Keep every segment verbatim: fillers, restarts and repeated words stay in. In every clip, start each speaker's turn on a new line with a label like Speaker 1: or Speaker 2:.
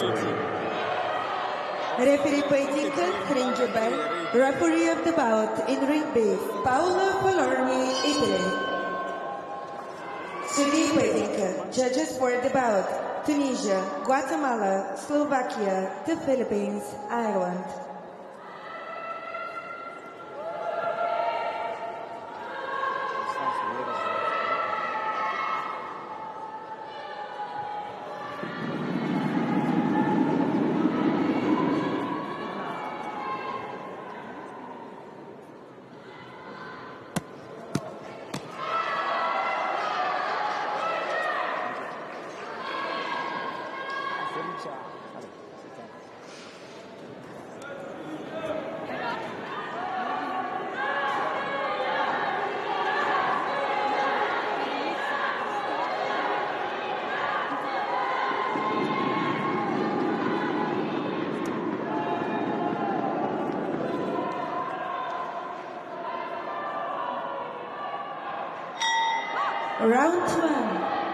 Speaker 1: Referee поединка Френджи Белл. Referee of the bout in ring base Paolo Falorni, Italy. Судьи поединка. Judges for the bout: Tunisia, Guatemala, Slovakia, the Philippines, Ireland. Round one.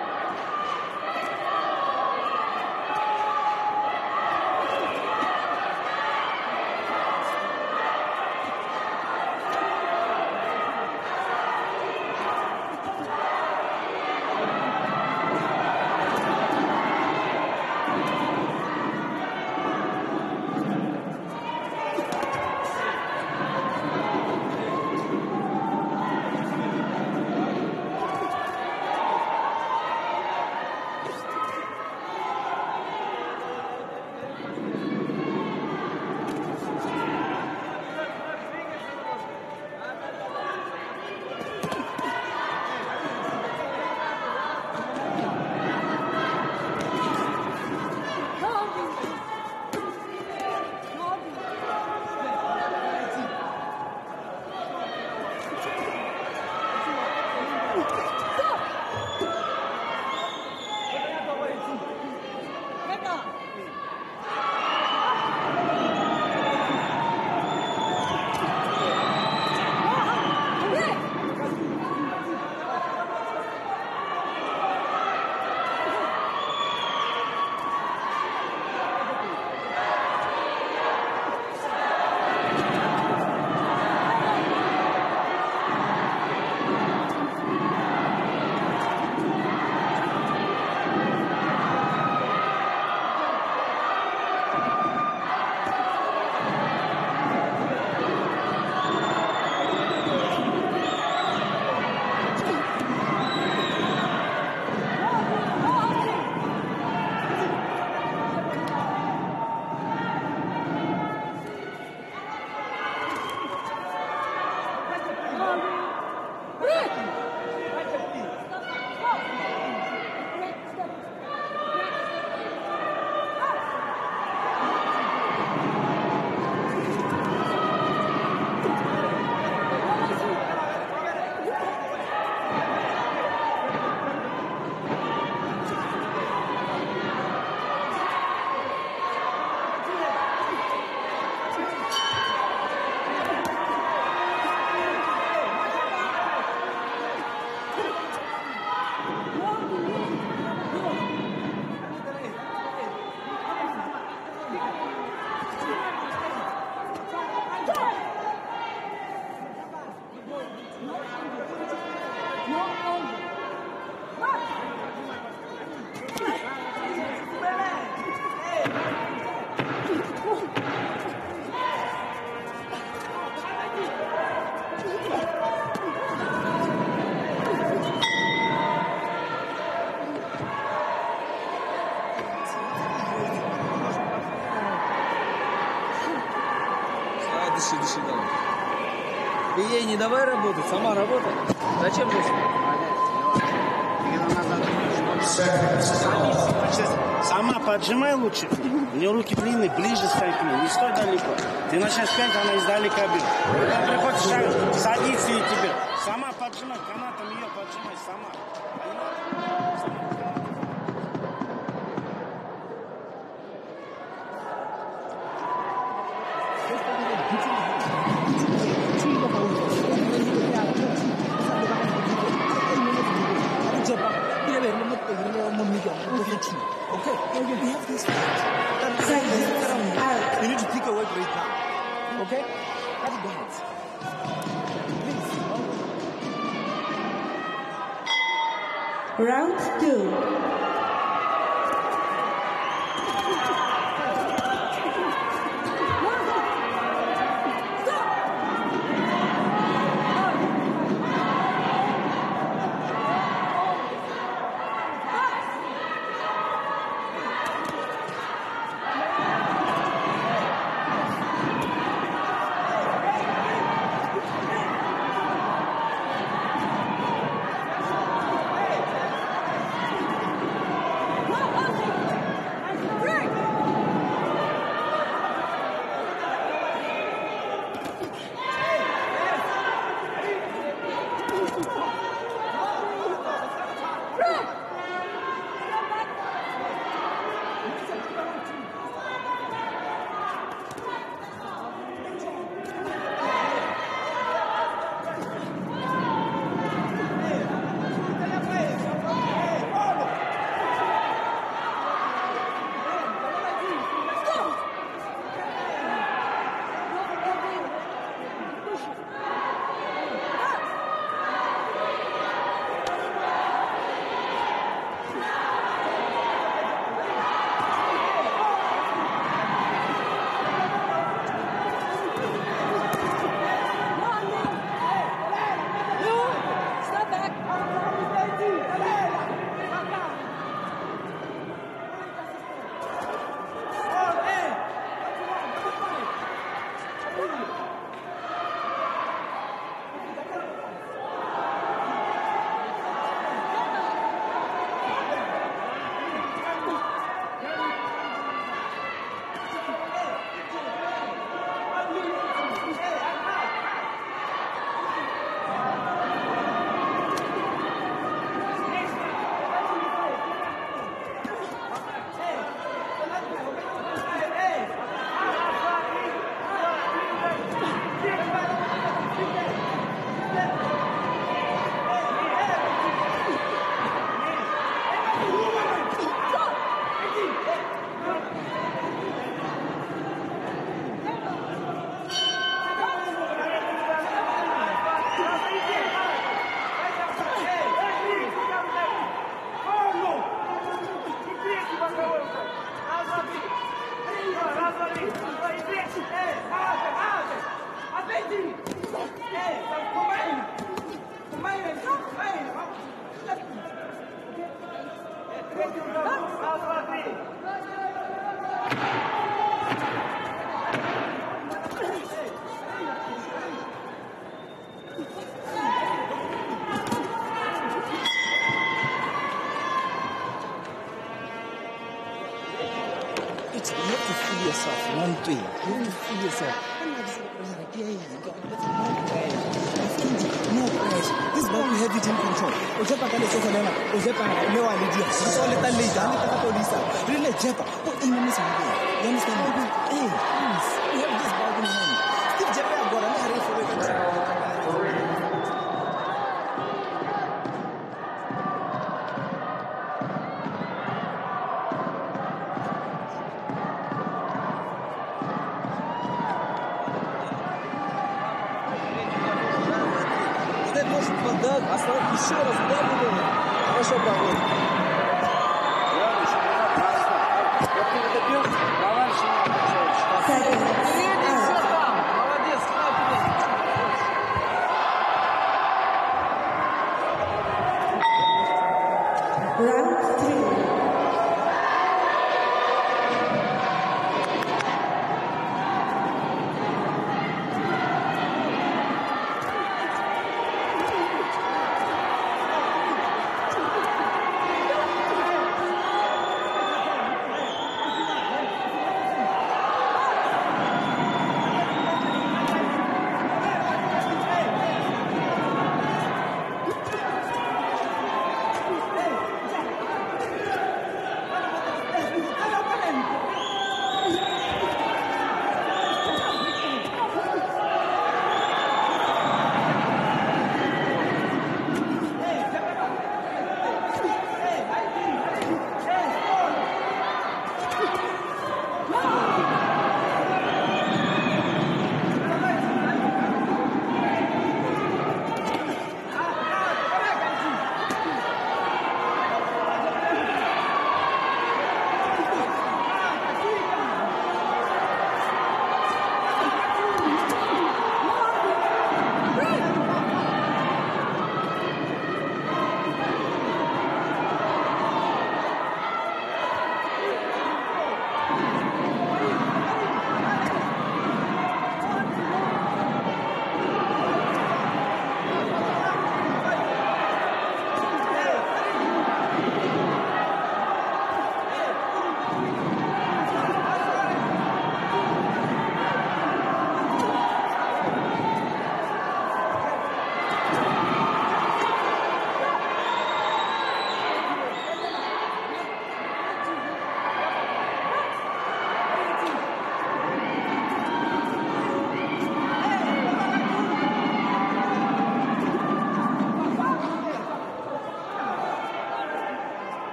Speaker 2: Дыши, дыши, давай. Ты ей не давай работать, сама работай. Зачем здесь?
Speaker 3: Сама поджимай лучше. У нее руки длинные, ближе стань к ней. Не стой далеко. Ты начнешь пять, она издалека бьет. Когда приходишь, шаг, садится и тебе. Сама поджимай, канатом ее поджимай, сама.
Speaker 4: Okay, we have this.
Speaker 1: Seconds. Out.
Speaker 4: You need to pick a word right now. Okay? Cut it down. Please.
Speaker 1: Round two.
Speaker 4: It's, you have to feel yourself one way. You have to feel yourself. No pressure. This is why we have it in control. Ojepa kale sasa lena. Ojepa no idea. So let that lady, let that police. Really Jepa. What in the miss? You understand me? Hey, please. We have this bag in hand. Steve Jepa got a hurry for it. Еще раз, да, буду. Хорошо, Павел.
Speaker 2: Вот ты добил, давай же. Молодец,
Speaker 1: Round three.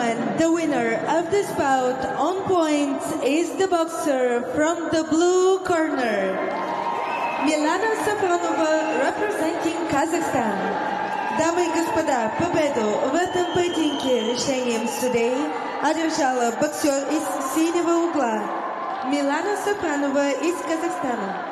Speaker 1: gentlemen, the winner of this bout on points is the boxer from the blue corner, Milana Safronova, representing Kazakhstan. Дамы и господа, победу в этом поединке решением судей одержала боксер из синего угла Милана Сафронова из Казахстана.